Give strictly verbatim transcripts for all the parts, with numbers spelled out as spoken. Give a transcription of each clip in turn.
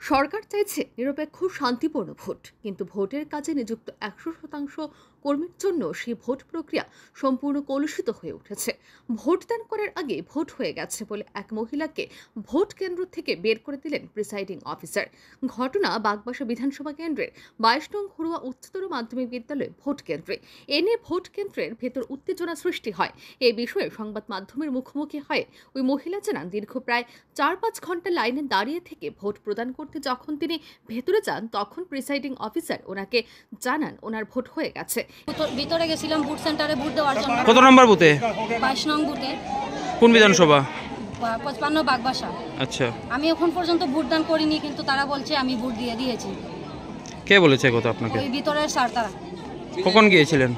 সরকার চাইছে নিরপেক্ষ শান্তিপূর্ণ ভোট, কিন্তু ভোটের কাজে নিযুক্ত একশো শতাংশ কর্মীর জন্য সেই ভোট প্রক্রিয়া সম্পূর্ণ কলুষিত হয়ে উঠেছে। ভোটদান করার আগে ভোট হয়ে গেছে বলে এক মহিলাকে ভোট কেন্দ্র থেকে বের করে দিলেন প্রিসাইডিং অফিসার। ঘটনা বাগবাসা বিধানসভা কেন্দ্রের বাইশ নং ঘরোয়া উচ্চতর মাধ্যমিক বিদ্যালয় ভোট কেন্দ্রে। এ নিয়ে ভোট কেন্দ্রের ভেতর উত্তেজনা সৃষ্টি হয়। এ বিষয়ে সংবাদ মাধ্যমের মুখোমুখি হয়ে ওই মহিলা জানান, দীর্ঘ প্রায় চার পাঁচ ঘন্টা লাইনে দাঁড়িয়ে থেকে ভোট প্রদান করতে যখন তিনি ভেতরে যান, তখন প্রিসাইডিং অফিসার ওনাকে জানান ওনার ভোট হয়ে গেছে। ভিতরে গেছিলাম ভোট সেন্টারে ভোট দেওয়ার জন্য। কত নম্বর বুথে? বাইশ নং বুথে। কোন বিধানসভা? পঁচপান্ন বাগবাসা। আচ্ছা, আমি এখন পর্যন্ত ভোটদান করিনি, কিন্তু তারা বলছে আমি ভোট দিয়ে দিয়েছি। কে বলেছে কথা আপনাকে? ওই ভিতরের স্যার তারা। কখন গিয়েছিলেন?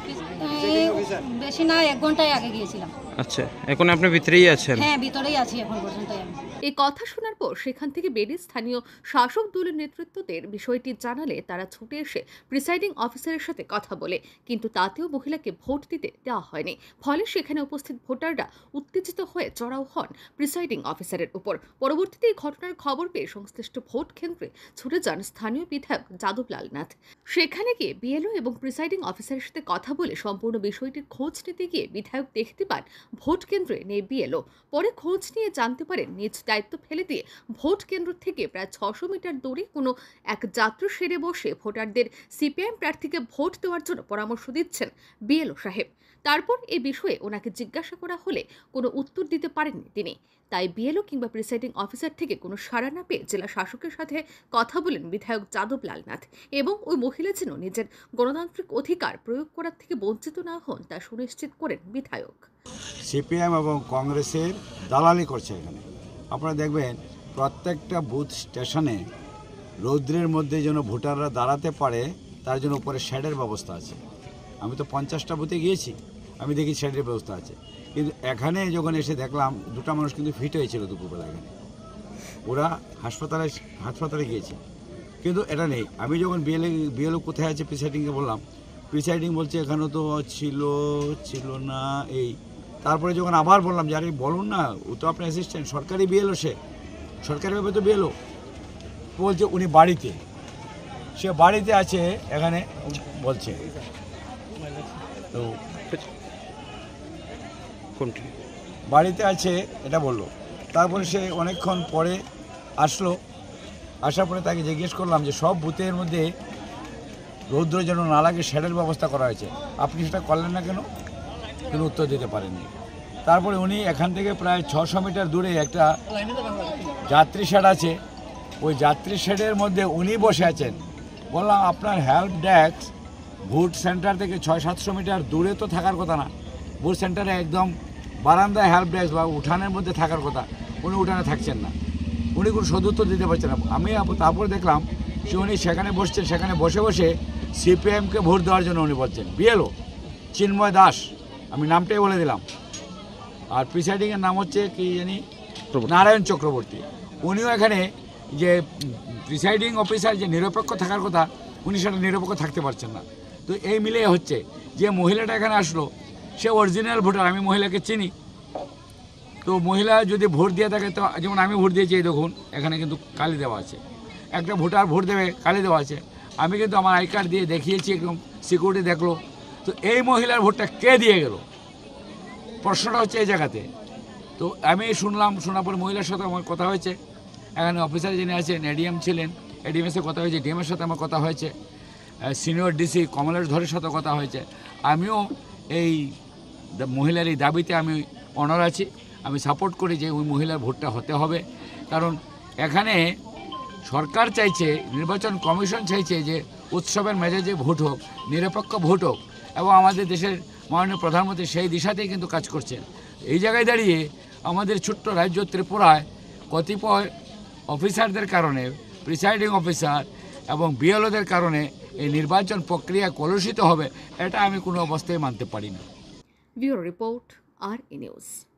বেশি না, এক ঘন্টায় আগে গিয়েছিলাম। আচ্ছা, এখন আপনি ভিতরেই আছেন? হ্যাঁ, ভিতরেই আছি এখন পর্যন্ত। এই কথা শোনার পর সেখান থেকে বেরিয়ে স্থানীয় শাসক দলের নেতৃত্বদের বিষয়টি জানালে তারা ছুটে এসে প্রিসাইডিং অফিসারের সাথে কথা বলে, কিন্তু তাতেও মহিলাকে ভোট দিতে দেওয়া হয়নি। ফলে সেখানে উপস্থিত ভোটাররা উত্তেজিত হয়ে চড়াও হন প্রিসাইডিং অফিসারের উপর। পরবর্তীতে এই ঘটনার খবর পেয়ে সংশ্লিষ্ট ভোট কেন্দ্রে ছুটে যান স্থানীয় বিধায়ক যাদবলাল নাথ। সেখানে গিয়ে বিএলও এবং প্রিসাইডিং অফিসারের সাথে কথা বলে সম্পূর্ণ বিষয়টির খোঁজ নিতে গিয়ে বিধায়ক দেখতে পান ভোট কেন্দ্রে নেই বিএলও। পরে খোঁজ নিয়ে জানতে পারেন নিজ দায়িত্ব ফেলে দিয়ে ভোট কেন্দ্র থেকে প্রায় ছশো মিটার দূরে কোনো এক যাত্রী সেরে বসে ভোটারদের সিপিআইএম প্রার্থীকে ভোট দেওয়ার জন্য পরামর্শ দিচ্ছেন বিএলও সাহেব। তারপর এ বিষয়ে ওনাকে জিজ্ঞাসা করা হলে কোনো উত্তর দিতে পারেননি তিনি। তাই বিএলও কিংবা প্রিসাইডিং অফিসার থেকে কোনো সাড়া না পেয়ে জেলা শাসকের সাথে কথা বলেন বিধায়ক যাদবলাল নাথ এবং ওই মহিলা যেন নিজের গণতান্ত্রিক অধিকার প্রয়োগ করার থেকে বঞ্চিত না হন তা সুনিশ্চিত করেন বিধায়ক। সিপিএম এবং কংগ্রেসের দালালি করছে এখানে। আপনারা দেখবেন প্রত্যেকটা বুথ স্টেশনে রৌদ্রের মধ্যে যেন ভোটাররা দাঁড়াতে পারে তার জন্য উপরে শেডের ব্যবস্থা আছে। আমি তো পঞ্চাশটা বুথে গিয়েছি, আমি দেখি শেডের ব্যবস্থা আছে। কিন্তু এখানে যখন এসে দেখলাম দুটা মানুষ কিন্তু ফিট হয়েছিল দুপুরবেলা, এখানে ওরা হাসপাতালে হাসপাতালে গিয়েছে, কিন্তু এটা নেই। আমি যখন বিএলএ বিএলও কোথায় আছে প্রিসাইডিংকে বললাম, প্রিসাইডিং বলছে এখানেও তো ছিল ছিল না এই। তারপরে যখন আবার বললাম যে আরে বলুন না, ও তো আপনার অ্যাসিস্ট্যান্ট, সরকারি বিএলও, সে সরকারিভাবে তো বিএলও, বলছে উনি বাড়িতে, সে বাড়িতে আছে এখানে বলছে। তো কোনটি বাড়িতে আছে এটা বললো। তারপরে সে অনেকক্ষণ পরে আসলো, আসার পরে তাকে জিজ্ঞেস করলাম যে সব বুথের মধ্যে রৌদ্র যেন না লাগে শেডের ব্যবস্থা করা হয়েছে, আপনি সেটা করলেন না কেন? কোনো উত্তর দিতে পারেননি। তারপরে উনি এখান থেকে প্রায় ছশো মিটার দূরে একটা যাত্রী শেড আছে, ওই যাত্রী শেডের মধ্যে উনি বসে আছেন। বললাম আপনার হেল্প ডেস্ক ভোট সেন্টার থেকে ছয় সাতশো মিটার দূরে তো থাকার কথা না, ভোট সেন্টারে একদম বারান্দায় হেল্প ডেস্ক বা উঠানের মধ্যে থাকার কথা, উনি উঠানে থাকছেন না, উনি কোনো সদুত্তর দিতে পারছেন না। আমি তারপরে দেখলাম যে উনি সেখানে বসছেন, সেখানে বসে বসে সিপিএমকে ভোট দেওয়ার জন্য উনি বলছেন। বিএলও চিন্ময় দাস, আমি নামটাই বলে দিলাম, আর প্রিসাইডিংয়ের নাম হচ্ছে কি জানি নারায়ণ চক্রবর্তী। উনিও এখানে যে প্রিসাইডিং অফিসার যে নিরপেক্ষ থাকার কথা, উনি সেটা নিরপেক্ষ থাকতে পারছেন না। তো এই মিলে হচ্ছে যে মহিলাটা এখানে আসলো সে অরিজিনাল ভোটার, আমি মহিলাকে চিনি। তো মহিলা যদি ভোট দিয়ে থাকে, তো যেমন আমি ভোট দিয়েছি, এই দেখুন এখানে কিন্তু কালি দেওয়া আছে, একটা ভোটার ভোট দেবে কালি দেওয়া আছে, আমি কিন্তু আমার আই কার্ড দিয়ে দেখিয়েছি, একদম সিকিউরিটি দেখলো। তো এই মহিলার ভোটটা কে দিয়ে গেল, প্রশ্নটা হচ্ছে এই জায়গাতে। তো আমি শুনলাম, শোনার পর মহিলার সাথে আমার কথা হয়েছে, এখানে অফিসার যিনি আছেন এডিএম ছিলেন, এডিএমের সাথে কথা হয়েছে, ডিএমের সাথে আমার কথা হয়েছে, সিনিয়র ডিসি কমলেশ ধরের সাথে কথা হয়েছে। আমিও এই মহিলার এই দাবিতে আমি অনর আছি, আমি সাপোর্ট করি যে ওই মহিলার ভোটটা হতে হবে। কারণ এখানে সরকার চাইছে, নির্বাচন কমিশন চাইছে যে উৎসবের মেজাজে ভোট হোক, নিরপেক্ষ ভোট হোক, এবং আমাদের দেশের মাননীয় প্রধানমন্ত্রী সেই দিশাতেই কিন্তু কাজ করছেন। এই জায়গায় দাঁড়িয়ে আমাদের ছোট্ট রাজ্য ত্রিপুরায় কতিপয় অফিসারদের কারণে, প্রিসাইডিং অফিসার এবং বিএলওদের কারণে এই নির্বাচন প্রক্রিয়া কলুষিত হবে, এটা আমি কোনো অবস্থায় মানতে পারি না। ব্যুরো রিপোর্ট, আর ই নিউজ।